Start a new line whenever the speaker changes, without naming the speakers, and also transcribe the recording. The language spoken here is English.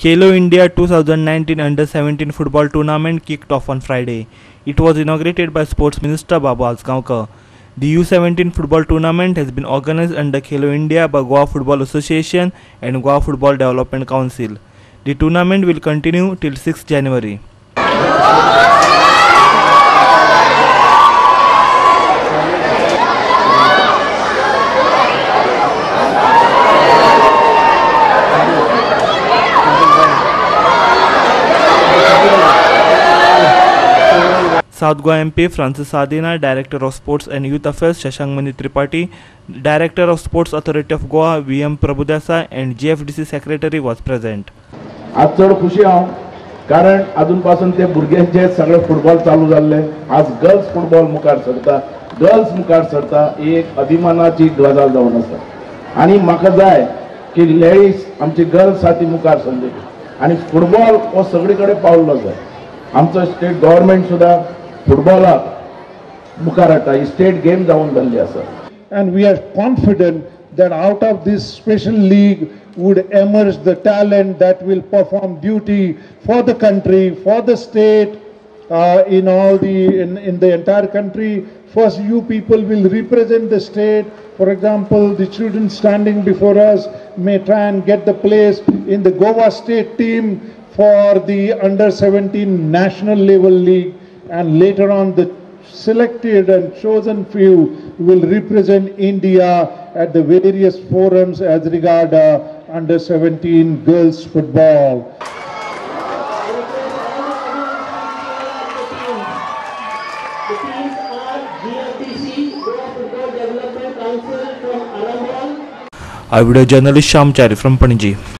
Khelo India 2019 Under-17 football tournament kicked off on Friday. It was inaugurated by Sports Minister Babu Asgaonkar. The U17 football tournament has been organized under Khelo India by Goa Football Association and Goa Football Development Council. The tournament will continue till 6 January. South Goa MP Francis Sadina, Director of Sports and Youth Affairs Shashank Mani Tripathi, Director of Sports Authority of Goa VM Prabhudasa and GFDC Secretary was present.
आज चड खुशी हांव कारण अजूनपासून ते भुरग्यांचे सगळे football चालू जाल्ले. आज गर्ल्स फुटबॉल मुखार सरता ही एक अभिमानाची गजाल जावन आसा आणि म्हाका जाय की लेडीज आमची गर्ल्स साठी मुखार सरली आणि फुटबॉल हो सगळे कडेन पावलो जाय. आमचो स्टेट गव्हर्नमेंट सुद्धा फुटबॉलाक मुखार हाडटा. ही स्टेट गेम जावन जाल्ली आसा.
And we are confident that out of this special league would emerge the talent that will perform duty for the country, for the state, in the entire country. First, you people will represent the state. For example, the children standing before us may try and get the place in the Goa state team for the under-17 national level league, and later on the selected and chosen few will represent India at the various forums as regard under-17 girls football.
The teams are GFDC, Goa Football Development Council from Alambal.
A video journalist Shamchari from Panji.